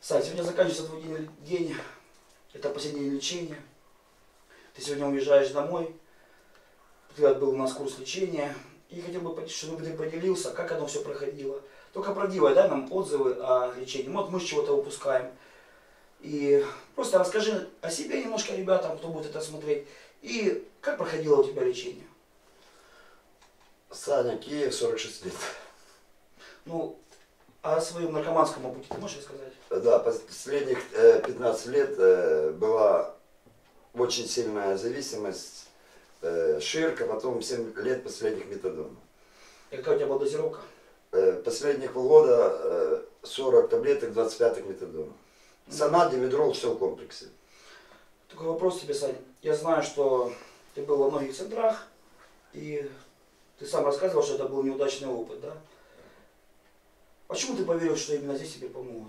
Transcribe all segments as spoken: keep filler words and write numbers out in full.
Сань, сегодня заканчивается твой день, день. Это последний день лечения. Ты сегодня уезжаешь домой. Ты отбыл у нас курс лечения. И хотел бы, чтобы ты поделился, как оно все проходило. Только правдиво, дай нам отзывы о лечении. Вот мы с чего-то упускаем. И просто расскажи о себе немножко ребятам, кто будет это смотреть. И как проходило у тебя лечение? Саня, Киев, сорок шесть лет. Ну, о своем наркоманском опыте ты можешь рассказать? Да, последних э, пятнадцать лет э, была очень сильная зависимость. Э, ширка, потом семь лет последних метадона. И какая у тебя была дозировка? Э, последних полгода э, сорок таблеток, двадцать пять метадона. Санат, димедрол, все в комплексе. Такой вопрос тебе, Сань. Я знаю, что ты был во многих центрах, и ты сам рассказывал, что это был неудачный опыт, да? Почему ты поверил, что именно здесь тебе помогут?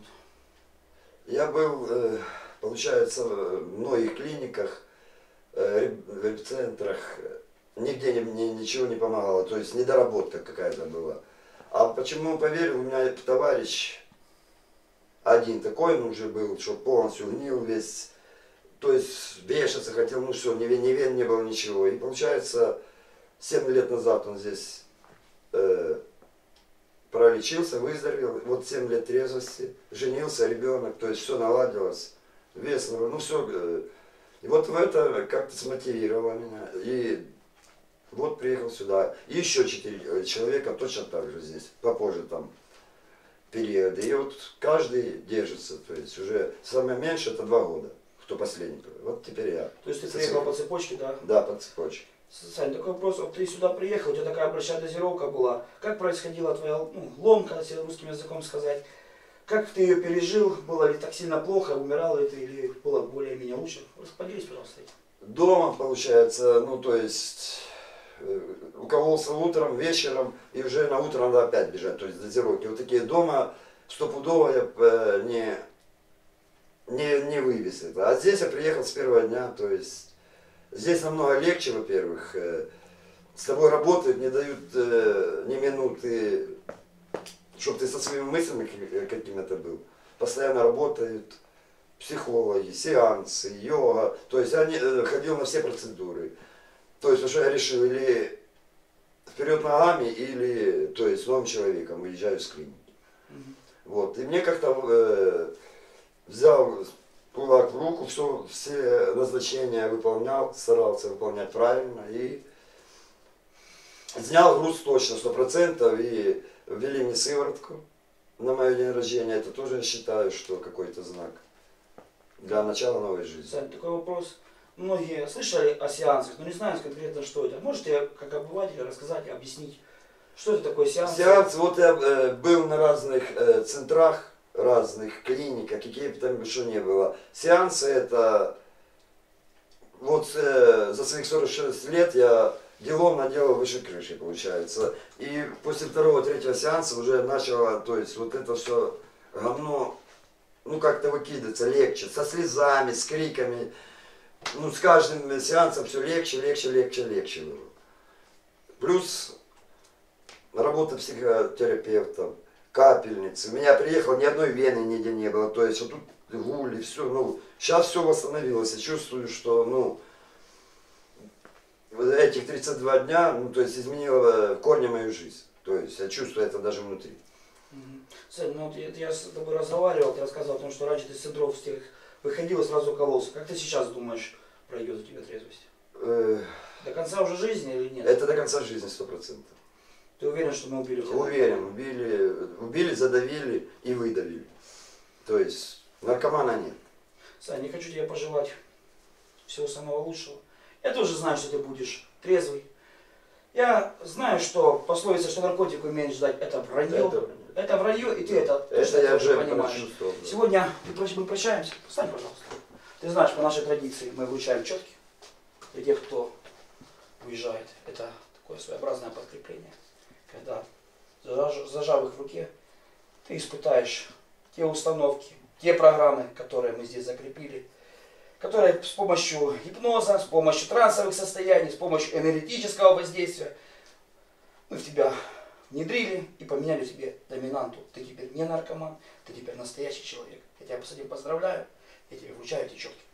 Я был, э, получается, в многих клиниках, э, реп-центрах, нигде мне ничего не помогало, то есть недоработка какая-то была. А почему поверил, у меня товарищ один такой, он уже был, что полностью гнил весь, то есть вешаться хотел, ну все, ни вен, ни вен не было ничего. И получается, семь лет назад он здесь э, пролечился, выздоровел, вот семь лет трезвости, женился, ребенок, то есть все наладилось, вес, ну все. Э, и вот в это как-то смотивировало меня. И вот приехал сюда. И еще четыре человека точно так же здесь, попозже там периоды. И вот каждый держится, то есть уже самое меньше это два года, кто последний. Вот теперь я. То есть ты приехал по цепочке, да? Да, по цепочке. Сань, такой вопрос, вот ты сюда приехал, у тебя такая большая дозировка была. Как происходила твоя ну, ломка, если русским языком сказать? Как ты ее пережил? Было ли так сильно плохо? Умирал ли ты или было более-менее лучше? Поделись, пожалуйста. Дома, получается, ну то есть укололся утром, вечером, и уже на утро надо опять бежать, то есть дозировки. Вот такие дома стопудово я не, не, не вывез это. А здесь я приехал с первого дня, то есть здесь намного легче, во-первых. С тобой работают, не дают ни минуты, чтобы ты со своими мыслями какими-то был. Постоянно работают психологи, сеансы, йога. То есть я не, ходил на все процедуры. То есть, что я решил, или вперед ногами, или, то есть, новым человеком уезжаю с клиники. Mm-hmm. Вот. И мне как-то э, взял кулак в руку, все, все назначения выполнял, старался выполнять правильно. И снял груз точно, сто процентов, и ввели мне сыворотку на мое день рождения. Это тоже я считаю, что какой-то знак для начала новой жизни. Сань, такой вопрос. Многие слышали о сеансах, но не знают конкретно, что это. Можете, как обыватель, рассказать, объяснить, что это такое сеанс? Сеанс, вот я э, был на разных э, центрах, разных клиниках, какие бы там что ни было. Сеансы это, вот э, за своих сорок шесть лет я делом наделал выше крыши, получается. И после второго, третьего сеанса уже начало, то есть вот это все говно, ну как-то выкидываться легче, со слезами, с криками. Ну, с каждым сеансом все легче, легче, легче, легче было. Плюс работа психотерапевтом, капельницы. У меня приехал, ни одной вены нигде не было. То есть вот тут гули, все. Ну, сейчас все восстановилось. Я чувствую, что, ну, этих тридцать два дня, ну, то есть изменило корнем мою жизнь. То есть я чувствую это даже внутри. Сань, ну вот я с тобой разговаривал, ты рассказывал о том, что раньше ты с центров с тех выходил и сразу кололся. Как ты сейчас думаешь, пройдет у тебя трезвость? Э... До конца уже жизни или нет? Это до конца жизни, сто процентов. Ты уверен, что мы убили тебя? Уверен, убили, убили, задавили и выдавили. То есть наркомана нет. Сань, не хочу тебе пожелать всего самого лучшего. Я тоже знаю, что ты будешь трезвый. Я знаю, что пословица, что наркотик умеет ждать, это вранье. Это, это вранье, и ты это, это точно я уже понимаешь. Да. Сегодня мы прощаемся. Встань, пожалуйста. Ты знаешь, по нашей традиции мы вручаем четки для тех, кто уезжает. Это такое своеобразное подкрепление. Когда, зажав их в руке, ты испытаешь те установки, те программы, которые мы здесь закрепили, которые с помощью гипноза, с помощью трансовых состояний, с помощью энергетического воздействия мы в тебя внедрили и поменяли тебе доминанту. Ты теперь не наркоман, ты теперь настоящий человек. Я тебя, кстати, поздравляю, я тебе вручаю эти четки.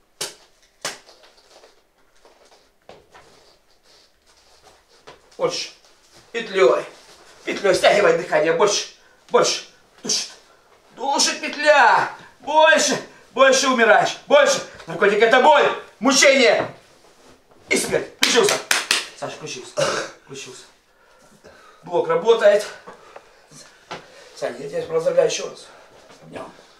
Больше. Петлей. Петлей. Стягивай дыхание. Больше. Больше. Душит. Душит петля. Больше. Больше умираешь. Больше. Наркотик — это боль. Мучение. И смерть. Включился. Саша, включился. Включился. Блок работает. Саня, я тебя поздравляю еще раз. Обнял.